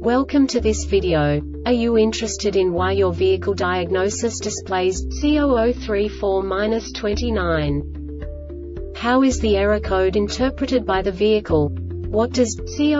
Welcome to this video. Are you interested in why your vehicle diagnosis displays C003-4-29? How is the error code interpreted by the vehicle? What does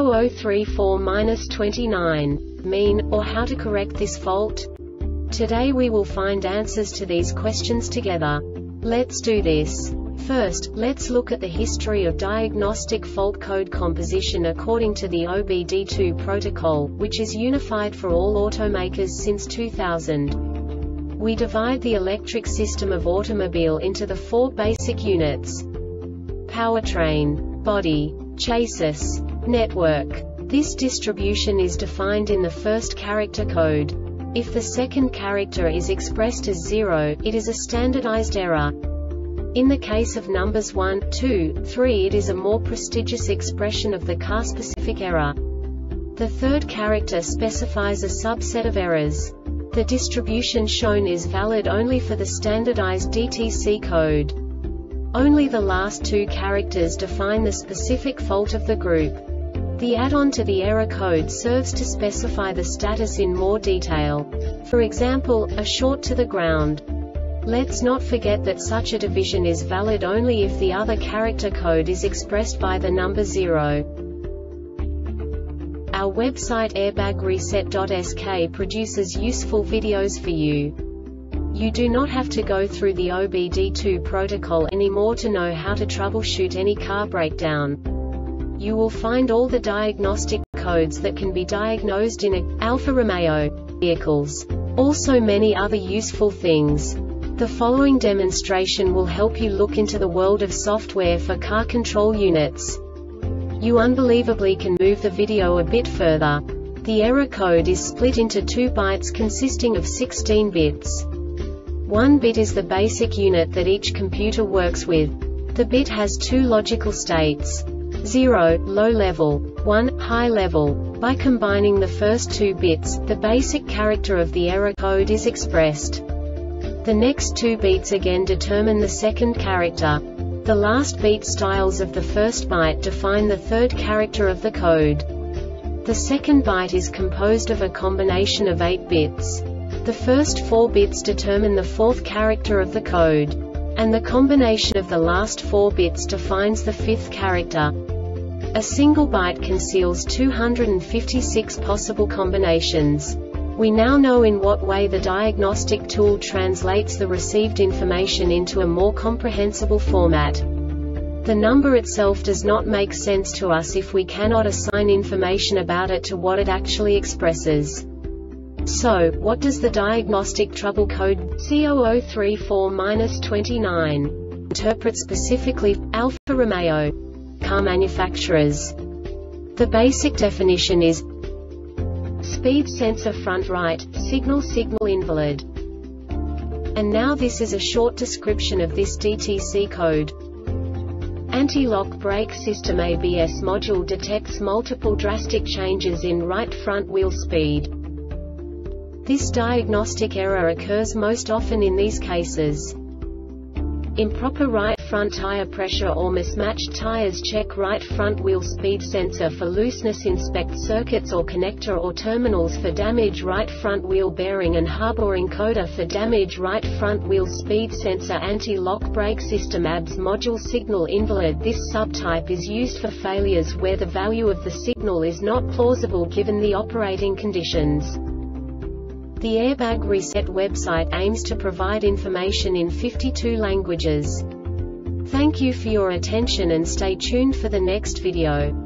C003-4-29 mean, or how to correct this fault? Today we will find answers to these questions together. Let's do this. First, let's look at the history of diagnostic fault code composition according to the OBD2 protocol, which is unified for all automakers since 2000. We divide the electric system of automobile into the four basic units: powertrain, body, chassis, network. This distribution is defined in the first character code. If the second character is expressed as 0, it is a standardized error. In the case of numbers 1, 2, 3, it is a more prestigious expression of the car-specific error. The third character specifies a subset of errors. The distribution shown is valid only for the standardized DTC code. Only the last two characters define the specific fault of the group. The add-on to the error code serves to specify the status in more detail. For example, a short to the ground. Let's not forget that such a division is valid only if the other character code is expressed by the number 0. Our website airbagreset.sk produces useful videos for you. You do not have to go through the OBD2 protocol anymore to know how to troubleshoot any car breakdown. You will find all the diagnostic codes that can be diagnosed in Alfa Romeo vehicles. Also many other useful things. The following demonstration will help you look into the world of software for car control units. You unbelievably can move the video a bit further. The error code is split into 2 bytes consisting of 16 bits. 1 bit is the basic unit that each computer works with. The bit has 2 logical states: 0, low level, 1, high level. By combining the first 2 bits, the basic character of the error code is expressed. The next 2 beats again determine the second character. The last beat styles of the first byte define the third character of the code. The second byte is composed of a combination of 8 bits. The first 4 bits determine the fourth character of the code. And the combination of the last 4 bits defines the fifth character. A single byte conceals 256 possible combinations. We now know in what way the diagnostic tool translates the received information into a more comprehensible format. The number itself does not make sense to us if we cannot assign information about it to what it actually expresses. So, what does the diagnostic trouble code C003-4-29 interpret specifically for Alfa Romeo car manufacturers? The basic definition is speed sensor front right, signal invalid. And now this is a short description of this DTC code. Anti-lock brake system ABS module detects multiple drastic changes in right front wheel speed. This diagnostic error occurs most often in these cases: improper right front tire pressure or mismatched tires. Check right front wheel speed sensor for looseness. Inspect circuits or connector or terminals for damage. Right front wheel bearing and harbor encoder for damage. Right front wheel speed sensor anti-lock brake system ABS module signal invalid. This subtype is used for failures where the value of the signal is not plausible given the operating conditions. The Airbag Reset website aims to provide information in 52 languages. Thank you for your attention and stay tuned for the next video.